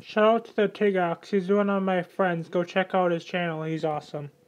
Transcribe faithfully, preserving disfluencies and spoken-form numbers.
Shout out to the tigox. He's one of my friends. Go check out his channel. He's awesome.